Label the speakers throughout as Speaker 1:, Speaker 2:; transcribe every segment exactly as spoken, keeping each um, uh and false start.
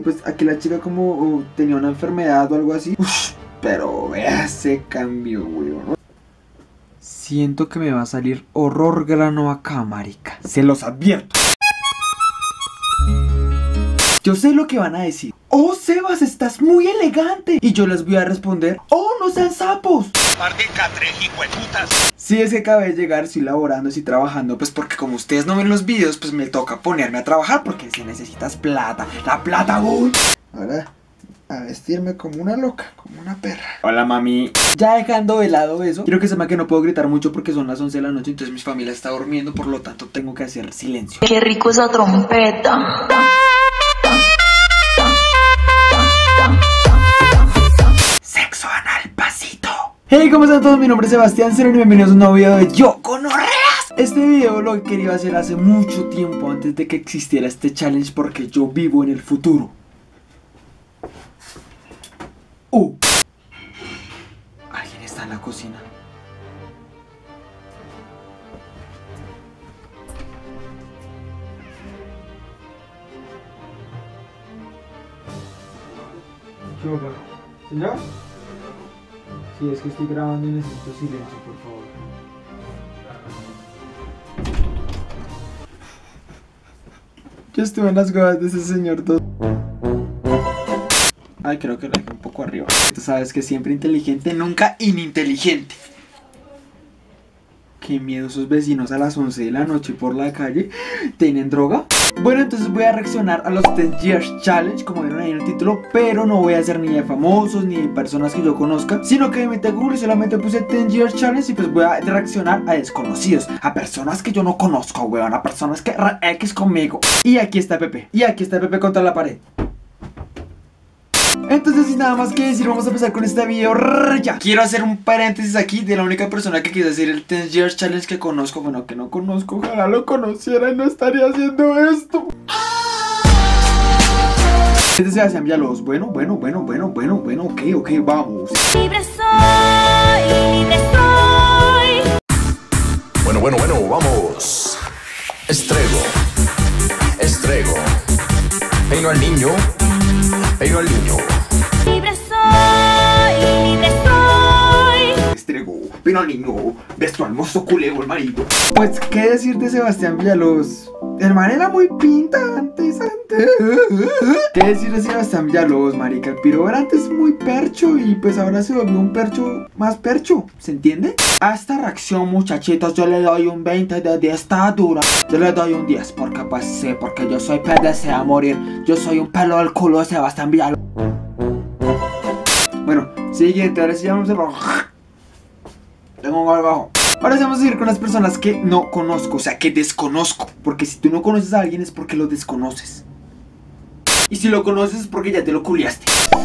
Speaker 1: pues aquí la chica como uh, tenía una enfermedad o algo así. Uf, pero vea ese cambio, weón. Siento que me va a salir horror grano acá, marica. Se los advierto. Yo sé lo que van a decir. Oh, Sebas, estás muy elegante. Y yo les voy a responder, oh, no sean sapos.
Speaker 2: Par de catres, hijueputas.
Speaker 1: Sí, es que acabé de llegar, estoy laborando, estoy trabajando. Pues porque como ustedes no ven los videos, pues me toca ponerme a trabajar. Porque si necesitas plata, la plata, voy. Ahora, a vestirme como una loca, como una perra. Hola, mami. Ya dejando de lado eso, quiero que sepan que no puedo gritar mucho porque son las once de la noche. Entonces mi familia está durmiendo, por lo tanto tengo que hacer silencio.
Speaker 3: Qué rico esa trompeta.
Speaker 1: Sexo anal pasito. Hey, ¿cómo están todos? Mi nombre es Sebastián Cero y bienvenidos a un nuevo video de Yo Gonorreas. Este video lo quería hacer hace mucho tiempo, antes de que existiera este challenge, porque yo vivo en el futuro. Uh. Alguien está en la cocina. ¿Qué hola? ¿Señor? Sí, es que estoy grabando y necesito silencio, por favor. Yo estuve en las huevas de ese señor todo. Ay, creo que lo dejé un poco arriba. Tú sabes que siempre inteligente, nunca ininteligente. Qué miedo esos vecinos a las once de la noche por la calle. ¿Tienen droga? Bueno, entonces voy a reaccionar a los ten years challenge, como vieron ahí en el título. Pero no voy a hacer ni de famosos, ni de personas que yo conozca, sino que me metí a Google y solamente puse ten years challenge. Y pues voy a reaccionar a desconocidos, a personas que yo no conozco, weón, a personas que X conmigo. Y aquí está Pepe, y aquí está Pepe contra la pared. Entonces sin nada más que decir, vamos a empezar con este video ya. Quiero hacer un paréntesis aquí de la única persona que quiso hacer el ten years challenge que conozco. Bueno, que no conozco, ojalá lo conociera y no estaría haciendo esto. Este se hacían Villalobos. Bueno, bueno, bueno, bueno, bueno, bueno, ok, ok, vamos.
Speaker 3: Libre soy, libre soy.
Speaker 2: Bueno, bueno, bueno, vamos. Estrego, estrego. Peino al niño, peino al niño.
Speaker 3: Libre soy, libre soy.
Speaker 1: Estrego, peino al niño, besto al mozo culego el marido. Pues, ¿qué decir de Sebastián Villalobos? El man era muy pinta antes, antes. ¿Qué decir de Sebastián Villalobos, marica? El piro era antes muy percho y pues ahora se volvió un percho más percho, ¿se entiende? A esta reacción, muchachitos, yo le doy un veinte de diez, está dura. Yo le doy un diez porque pues sí, porque yo soy P D C a morir. Yo soy un pelo del culo de Sebastián Villalobos. Bueno, siguiente, ahora sí vamos a... Tengo un gargajo. Ahora sí vamos a seguir con las personas que no conozco, o sea, que desconozco. Porque si tú no conoces a alguien es porque lo desconoces. Y si lo conoces es porque ya te lo culiaste.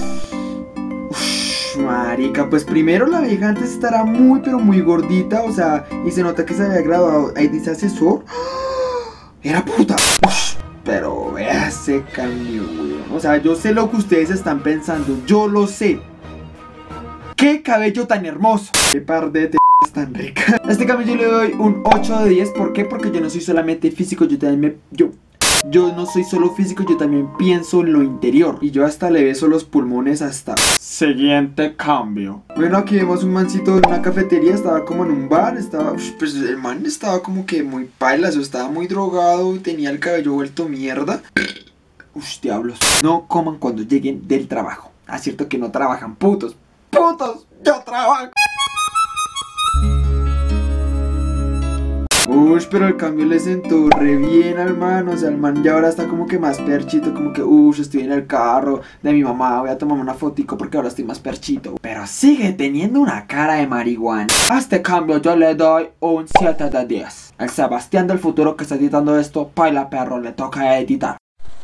Speaker 1: Uff, marica, pues primero la vieja antes estará muy pero muy gordita, o sea, y se nota que se había graduado. Ahí dice asesor. Era puta. Uff, pero vea ese cambio, güey. O sea, yo sé lo que ustedes están pensando, yo lo sé. ¡Qué cabello tan hermoso! ¡Qué par de t*** tan rica! A este cabello le doy un ocho de diez. ¿Por qué? Porque yo no soy solamente físico, yo también me... Yo, yo no soy solo físico, yo también pienso en lo interior. Y yo hasta le beso los pulmones hasta... Siguiente cambio. Bueno, aquí vemos un mancito en una cafetería, estaba como en un bar, estaba... Uf, pues el man estaba como que muy pailas, o estaba muy drogado, tenía el cabello vuelto mierda. Uf, diablos. No coman cuando lleguen del trabajo. Ah, cierto que no trabajan, putos. ¡Putos! ¡Yo trabajo! Uy, pero el cambio le sentó re bien al man. O sea, el man ya ahora está como que más perchito. Como que, uy, estoy en el carro de mi mamá, voy a tomarme una fotico porque ahora estoy más perchito. Pero sigue teniendo una cara de marihuana. A este cambio yo le doy un siete de diez. El Sebastián del futuro que está editando esto, paila perro, le toca editar.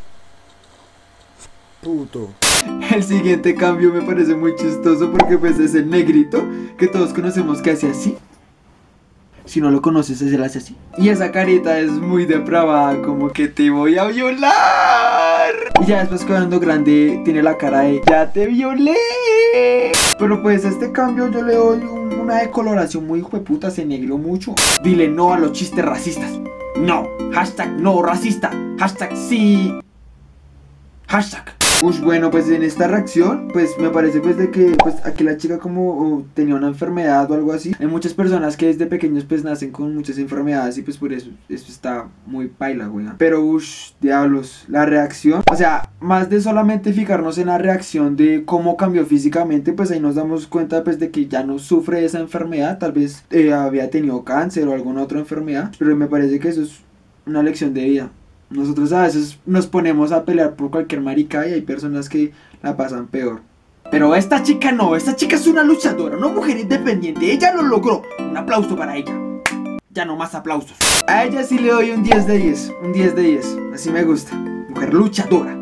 Speaker 1: Puto. El siguiente cambio me parece muy chistoso porque pues es el negrito que todos conocemos que hace así. Si no lo conoces, él hace así. Y esa carita es muy depravada, como que te voy a violar. Y ya después quedando grande tiene la cara de ya te violé. Pero pues este cambio yo le doy un, una decoloración muy hijueputa, se negrió mucho. Dile no a los chistes racistas. No, hashtag no racista. Hashtag sí. Hashtag Ush, bueno, pues en esta reacción, pues me parece pues de que pues aquí la chica como uh, tenía una enfermedad o algo así. Hay muchas personas que desde pequeños pues nacen con muchas enfermedades y pues por eso esto está muy paila, güey. Pero ush, diablos, la reacción, o sea, más de solamente fijarnos en la reacción de cómo cambió físicamente, pues ahí nos damos cuenta pues de que ya no sufre esa enfermedad, tal vez eh, había tenido cáncer o alguna otra enfermedad, pero me parece que eso es una lección de vida. Nosotros a veces nos ponemos a pelear por cualquier marica y hay personas que la pasan peor. Pero esta chica no, esta chica es una luchadora, una mujer independiente, ella lo logró. Un aplauso para ella. Ya no más aplausos. A ella sí le doy un diez de diez, un diez de diez, así me gusta. Mujer luchadora.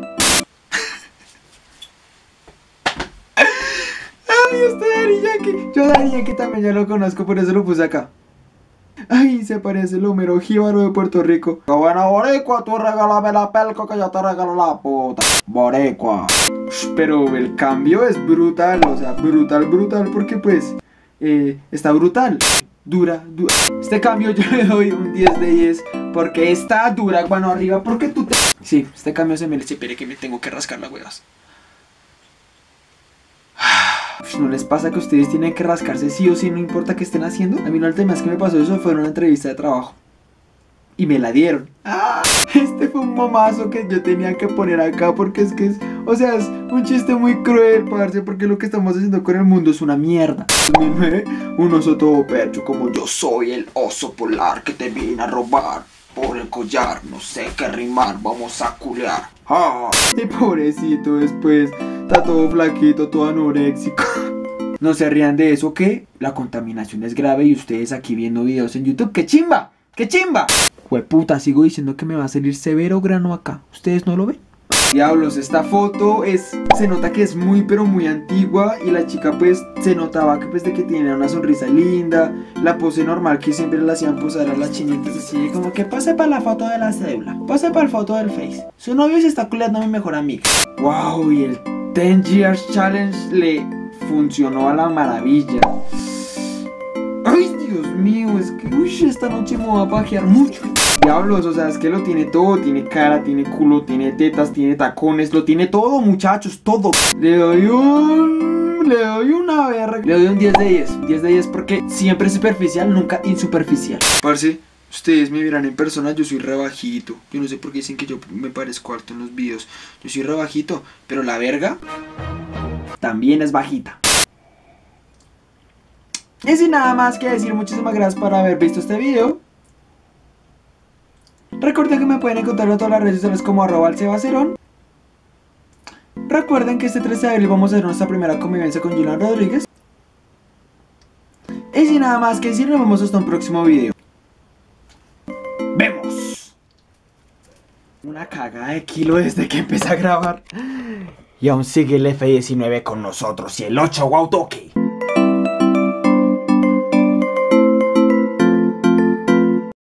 Speaker 1: Ay, este Daddy Yankee. Yo Daddy Yankee también ya lo conozco, por eso lo puse acá. Ay, se parece el Homero Jíbaro de Puerto Rico. ¡Qué buena boricua! Tú regálame la pelco que yo te regalo la puta. Boricua. Pero el cambio es brutal, o sea, brutal, brutal, porque pues eh, está brutal. Dura, dura. Este cambio yo le doy un diez de diez porque está dura, bueno, arriba, porque tú te... Sí, este cambio se me le... Espere que me tengo que rascar las huevas. ¿No les pasa que ustedes tienen que rascarse sí o sí, no importa qué estén haciendo? A mí la última vez que me pasó eso fue en una entrevista de trabajo y me la dieron. ¡Ah! Este fue un mamazo que yo tenía que poner acá porque es que es... O sea, es un chiste muy cruel, parce, porque lo que estamos haciendo con el mundo es una mierda. dos mil nueve, un oso todo pecho como yo soy el oso polar que te vine a robar por el collar, no sé qué rimar, vamos a culear. ¡Ah! Y pobrecito después, está todo flaquito, todo anoréxico. No se rían de eso, que la contaminación es grave y ustedes aquí viendo videos en YouTube. ¡Qué chimba! ¡Qué chimba! Jueputa, sigo diciendo que me va a salir severo grano acá. ¿Ustedes no lo ven? Diablos, esta foto es... Se nota que es muy pero muy antigua. Y la chica pues se notaba que pues de que tenía una sonrisa linda. La pose normal que siempre le hacían posar a las chinitas así como que pase para la foto de la cédula, pase para la foto del face. Su novio se está culeando a mi mejor amiga. Wow, y el ten years challenge le funcionó a la maravilla. Ay, Dios mío, es que uy, esta noche me va a pajear mucho. Diablos, o sea, es que lo tiene todo. Tiene cara, tiene culo, tiene tetas, tiene tacones. Lo tiene todo, muchachos, todo. Le doy un... Le doy una verga. Le doy un diez de diez. diez de diez porque siempre es superficial, nunca insuperficial. Parce, ustedes me verán en persona, yo soy re bajito. Yo no sé por qué dicen que yo me parezco alto en los videos. Yo soy re bajito, pero la verga también es bajita. Y sin nada más que decir, muchísimas gracias por haber visto este video. Recuerden que me pueden encontrar en todas las redes sociales como arroba alcebacerón. Recuerden que este trece de abril vamos a hacer nuestra primera convivencia con Julián Rodríguez. Y sin nada más que decir, nos vemos hasta un próximo video. ¡Vemos! Una cagada de kilo desde que empecé a grabar. Y aún sigue el F diecinueve con nosotros y el ocho wow toque.